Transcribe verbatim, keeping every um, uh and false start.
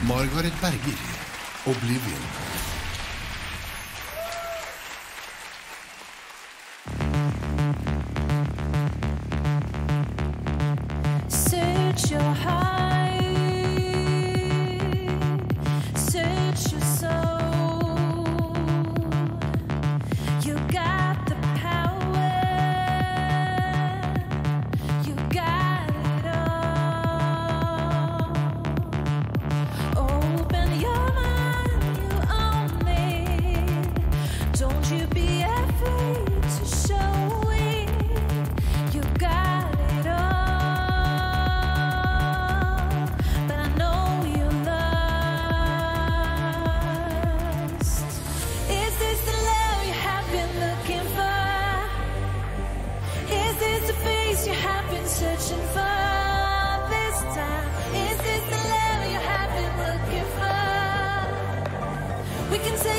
Margaret Berger, Oblivion. Search your heart, search your soul. You got the power, you got it all. Open your mind, you own it. Don't you be afraid to show it. You got it all. Searching for this time. Is this the love you have been looking for? We can say